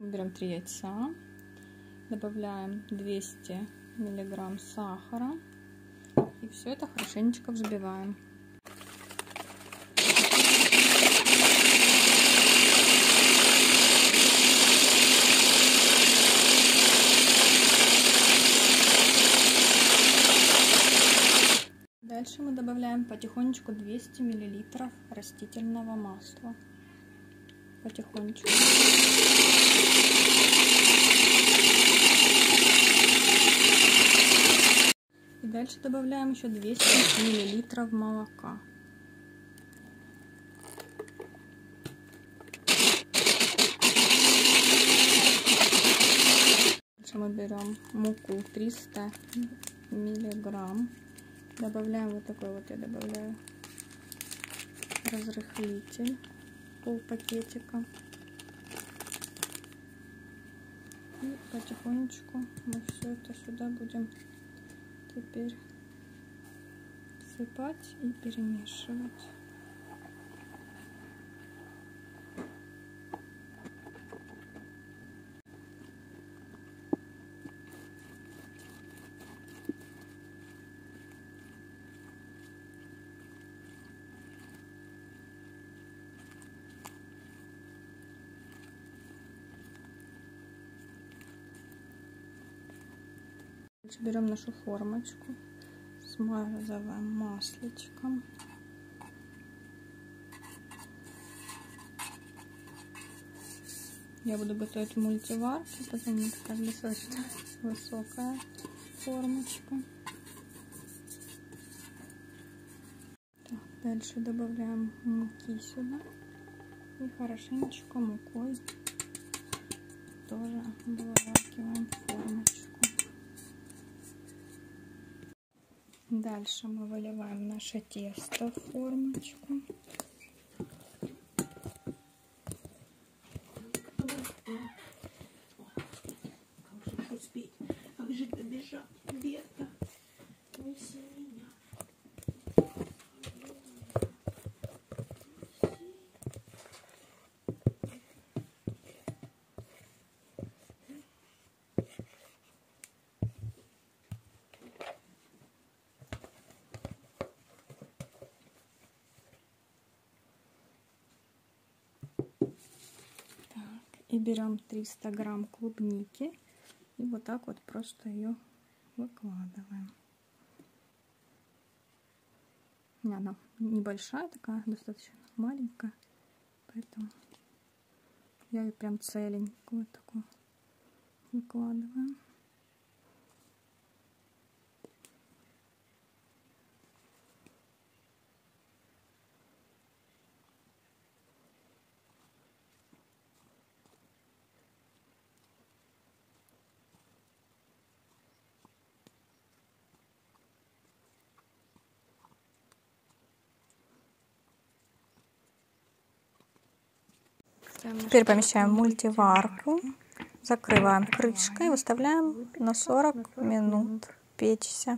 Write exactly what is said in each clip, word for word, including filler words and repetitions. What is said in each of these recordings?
Берем три яйца, добавляем двести миллиграмм сахара и все это хорошенечко взбиваем. Дальше мы добавляем потихонечку двести миллилитров растительного масла. Потихонечку. И дальше добавляем еще двести миллилитров молока. Дальше мы берем муку триста миллиграмм. Добавляем вот такой вот, я добавляю разрыхлитель, пол пакетика. И потихонечку мы все это сюда будем теперь сыпать и перемешивать. Берем нашу формочку, смазываем маслечком. Я буду готовить в мультиварке, потому что такая достаточно высокая формочка. Так, дальше добавляем муки сюда и хорошенечко мукой тоже обволакиваем формочку. Дальше мы выливаем наше тесто в формочку. Как же добежать, Берта? Неси меня. И берем триста грамм клубники и вот так вот просто ее выкладываем. Она небольшая такая, достаточно маленькая, поэтому я ее прям целенькую вот такую выкладываю. Теперь помещаем в мультиварку, закрываем крышкой и выставляем на сорок минут печься.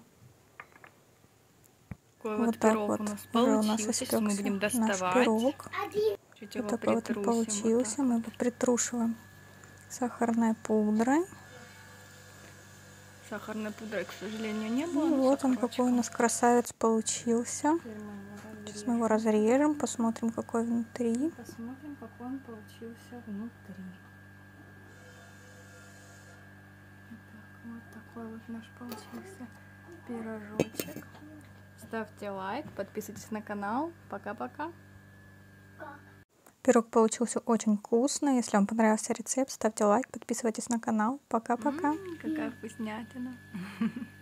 Такой вот вот так пирог вот у нас уже у нас получился. испекся Мы будем наш доставать. пирог. Чуть Вот его такой вот он получился. вот Мы его притрушиваем сахарной пудрой. Сахарной пудры, к сожалению, не было. И вот он какой у нас красавец получился. Сейчас мы его разрежем, посмотрим, какой внутри. Посмотрим, какой он получился внутри. Итак, вот такой вот наш получился пирожочек. Ставьте лайк, подписывайтесь на канал. Пока-пока. Пирог получился очень вкусный. Если вам понравился рецепт, ставьте лайк, подписывайтесь на канал. Пока-пока. М-м, какая вкуснятина.